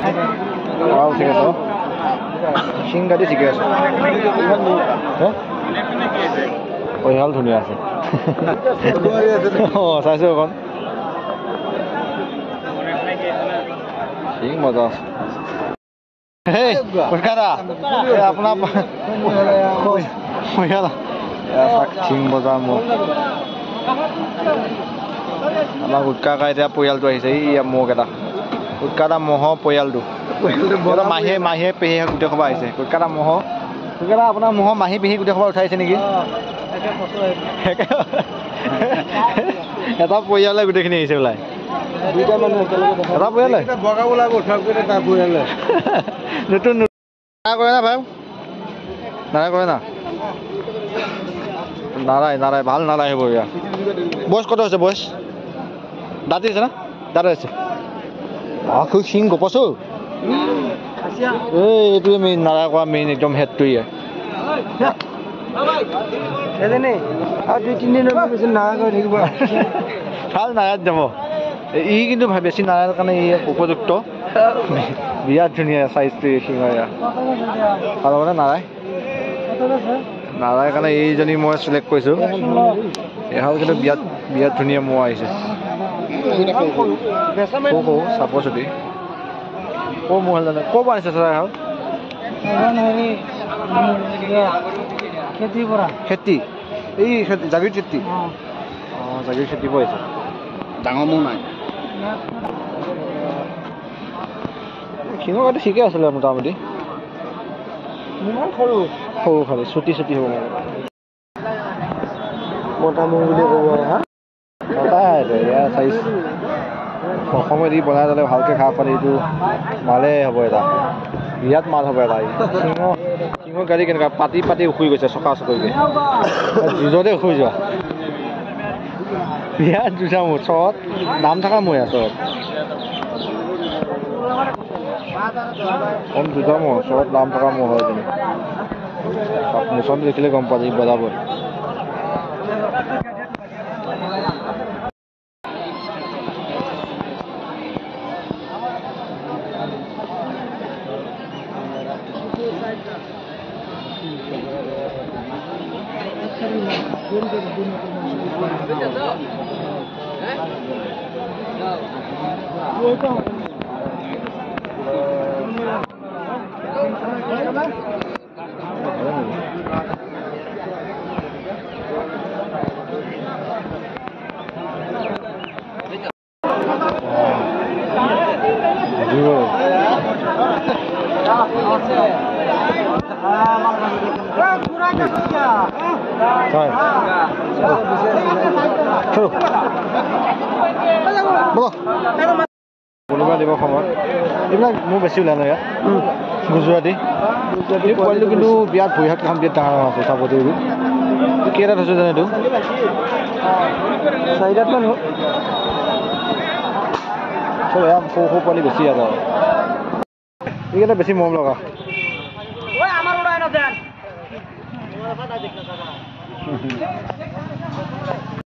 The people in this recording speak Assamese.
ঠিক আছে শিংগাদি ঠিকে আছে পৰিয়াল ধুনীয়া আছে চাইছো অকণ শিং মজা আছে আপোনাৰ শিং বজাৰ মোক আমাৰ গুটকা এতিয়া পৰিয়ালটো আহিছে এই মোক এটা গুটকা এটা মহৰ পৰিয়ালটো মাহীয়ে মাহীয়ে পেহী গোটেই সভা আহিছে গুটকা এটা মহৰ গুটকা আপোনাৰ মহৰ মাহী পেহী গোটেই সভা উঠাইছে নেকি এটা পৰিয়ালে গোটেইখিনি আহিছে ওলাই দুইটা মানুহ এটা পৰিয়ালে বগা ওলাব নতুন কৰে না ভাই নাৰাই কৰে না নাৰাই নাৰাই ভাল নাৰাই হ'ব ইয়াৰ বয়স কত হৈছে বয়স দাঁত আছে না দাঁত আছে খুব শিং গপছো এইটোৱে মেইন নাৰাই কৰা মেইন একদম হেডটো ইয়াৰ ভাল নাৰায়ত যাব ই কিন্তু বেছি নাৰায়ণৰ কাৰণে ই উপযুক্ত বিৰাট ধুনীয়া চাইজটো শিঙৰ ইয়াৰ ভাল হ'ব নে নাৰাই নাৰাই কাৰণে এইজনী মই চিলেক্ট কৰিছোঁ এহাল কিন্তু বিৰাট বিৰাট ধুনীয়া মোৱা আহিছে চাপৰ চুটি ক'ৰ মোহাল জানে ক'ৰ পৰা আনিছে চাৰ এহাল খেতি এই জাগিৰ খেতি অঁ জাগিৰ খেতি পৰা আহিছে ডাঙৰ মোৰ নাই শিঙৰ কাটি ঠিকে আছিলে মোটামুটি সৰু সৰু খালি চুটি চুটি হ'ব লাগে মতা মোৰ বুলি ক'ব চাইজ অসমত ই বনাই ল'লে ভালকৈ খাব পাৰি এইটো মালে হ'ব এটা বিৰাট মাল হ'ব এটা শিঙৰ গাড়ী কেনেকুৱা পাতি পাতি উখুৰি গৈছে চকা চকৰিকৈ যুঁজতে উখুৰি যোৱা বিৰাট যুঁজা মোৰ চৰত নাম থকা মই চৰত কম যুঁজা মোৰ চৰত নাম থকা মোৰ হয় তেনে মোচন দেখিলে গম পাবি বজাব কোনোবা দিব সময়ত এইবিলাক মোৰ বেছি ওলাই নাই ইয়াত গুজৰাটী পোৱালিটো কিন্তু বিৰাট ভৰি হাত কাম বিৰাট ডাঙৰ আছে চাপতি এইবোৰ কেইটাত হৈছে জানো এইটো 4টামান হ'ল চব এয়া সৰু সৰু পোৱালি বেছি ইয়াত আৰু এইকেইটা বেছি মৰম লগা